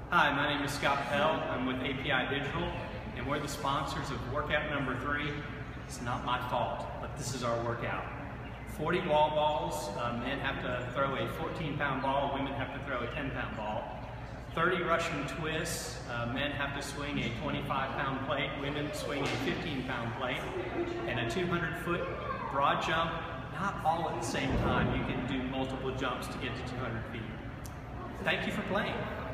Hi, my name is Scott Pell. I'm with API Digital, and we're the sponsors of workout number 3. It's not my fault, but this is our workout. 40 wall balls. Men have to throw a 14-pound ball, women have to throw a 10-pound ball. 30 Russian twists. Men have to swing a 25-pound plate, women swing a 15-pound plate, and a 200-foot broad jump. Not all at the same time. You can do multiple jumps to get to 200 feet. Thank you for playing.